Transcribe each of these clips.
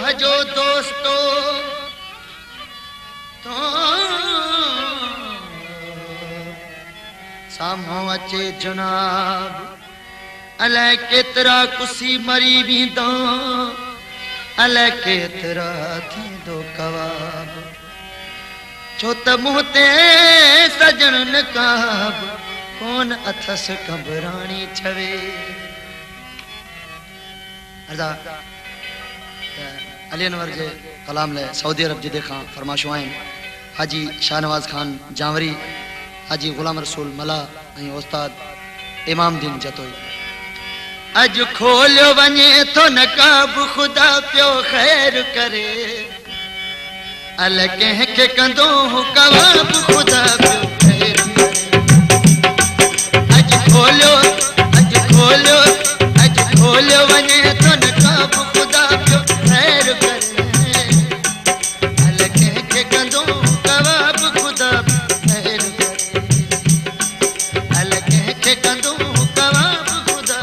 भजो दोस्तो तो सामो अचे जनाब अलै केतरा कुसी मरी भी दो अलै केतरा थी दो कवाब छो त मुँह ते सजन नकाब कौन अथस कबरानी छवे अर्दा अली अनवर जे कलाम ले सऊदी अरब जे देखा फरमाशो आइन हाजी शाहनवाज खान जावरी हाजी गुलाम रसूल मला ऐं उस्ताद इमाम दीन जतोई अज खोलियो वञे तो नकाब खुदा पियो खैर करे अल कंहिंखे कंदो कवाब खुदा पियो खैर करे अज खोलियो वञे तो नकाब खुदा पियो खैर करे अल कंहिंखे कंदो कवाब खुदा खैर करे अल कंहिंखे कंदो कवाब खुदा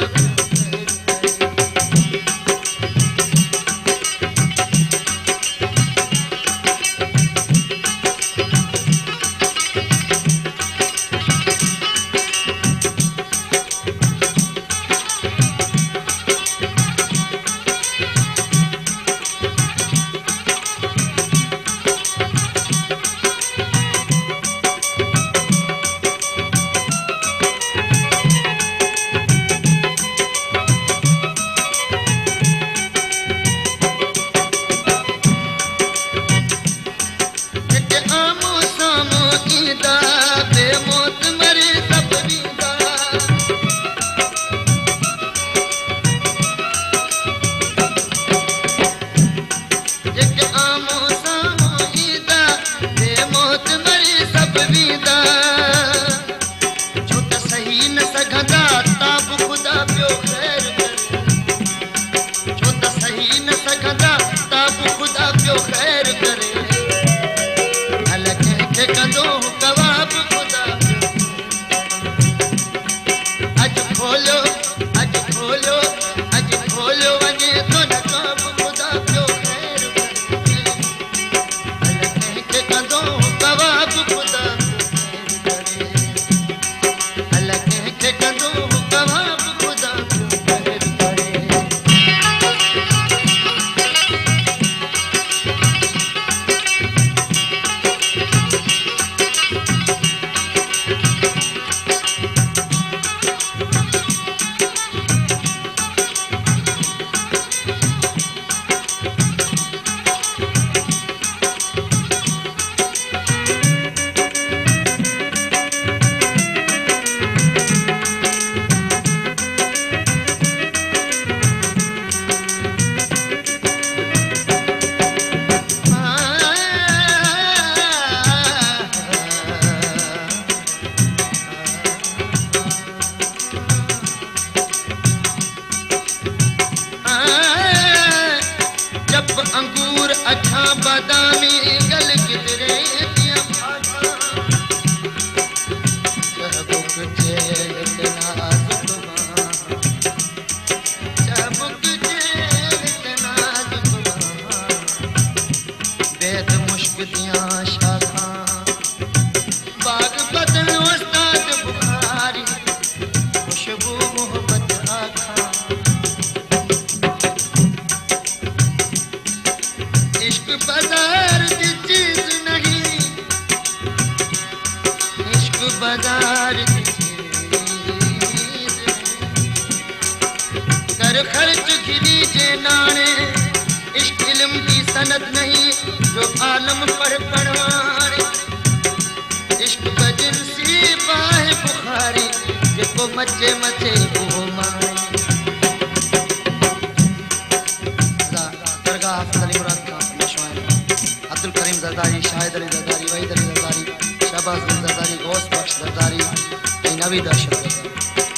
ज़रदारी, शाहिद अली ज़रदारी, वहीद अली ज़रदारी, शहबाज अली ज़रदारी, गौस बख्श ज़रदारी, नवीद अशरफ ज़रदारी।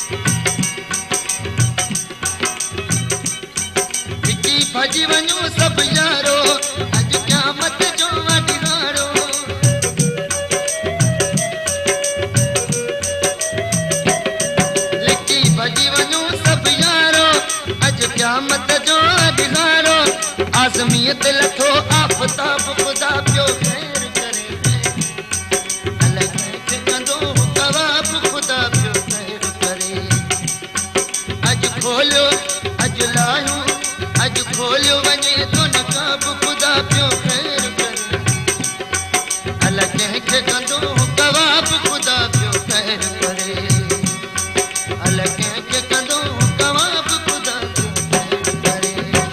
विकी भजी वञो सब यारो, अज क़यामत जो वॾिहारो। विकी भजी वञो सब यारो, अज क़यामत जो वॾिहारो। आज़मीयत लथो आफ़ताब खुदा पियो खैर करे अलॻि कंहिंखे कंदो कवाब खुदा पियो खैर करे अॼु खोलियो अॼु लाहियूं अॼु खोलियो वञे थो नक़ाब खुदा पियो खैर करे अलॻि कंहिंखे कंदो कवाब खुदा पियो खैर करे अलॻि कंहिंखे कंदो कवाब खुदा पियो खैर करे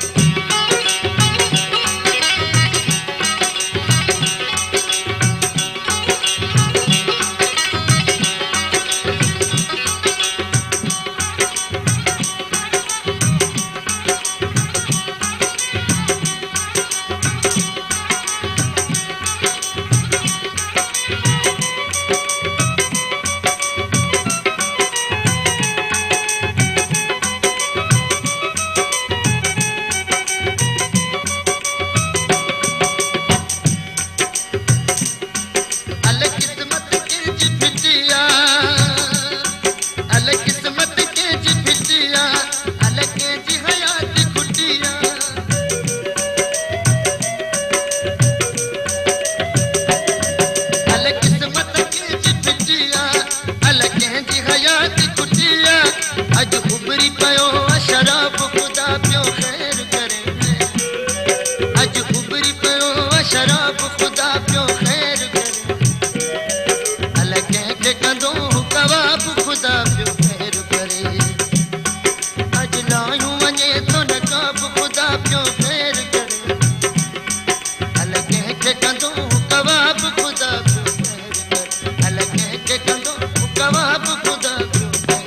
अॼु उबरी पयो शराब खुदा पियो खैर करे अॼु उबरी पयो शराब खुदा पियो खैर करे अलॻि कंहिंखे कंदो कवाब खुदा पियो खैर करे अॼु लाहियूं वञे थो नक़ाब खुदा पियो खैर करे अलॻि कंहिंखे कंदो कवाब खुदा पियो खैर करे अलॻि कंहिंखे कंदो कवाब खुदा पियो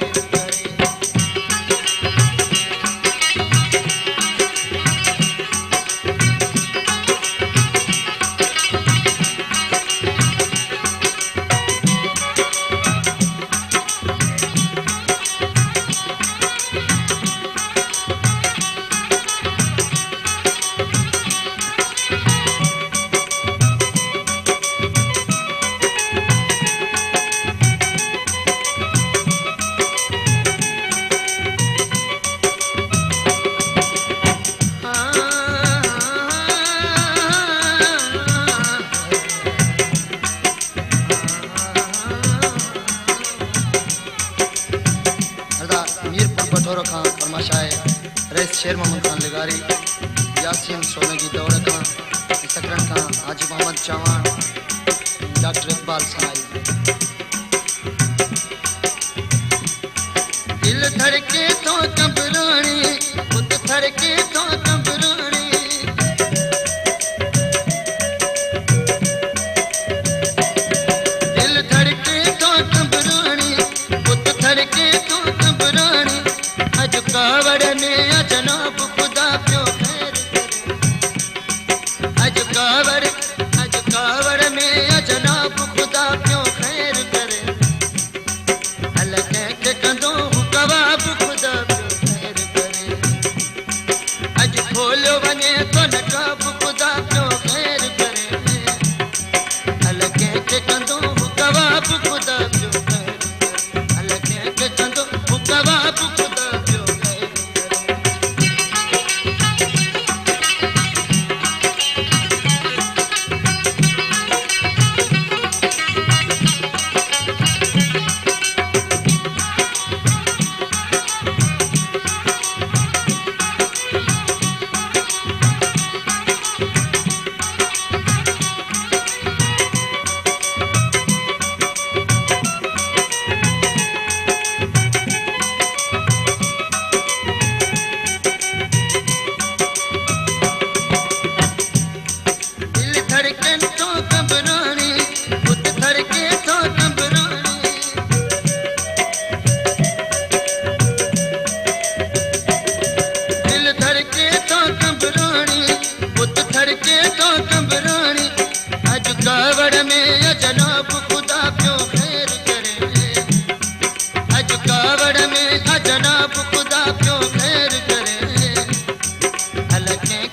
शेर मोहम्मद खान लगारी यासीन सोनगी दौड़ का सकरन का हाजी मोहम्मद चौहान डॉक्टर इकबाल सनाई दिल धड़के तो कंबरानी खुद धड़के तो कंबरानी दिल धड़के तो कंबरानी खुद धड़के तो कंबरानी अज कावड़ ने जनाब खुदा पियो खैर करे अज कावड़ में जनाब खुदा पियो खैर करे अलॻि कंहिंखे कंदो कवाब खुदा पियो खैर करे अॼु खोलियो वञे थो नक़ाब खुदा पियो खैर करे अलॻि कंहिंखे कंदो कवाब खुदा पियो खैर करे अलॻि कंहिंखे कंदो कवाब खुदा पियो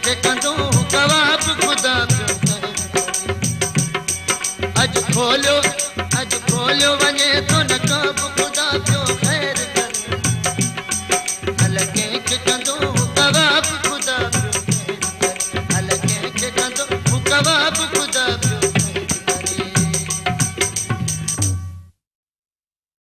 खोलो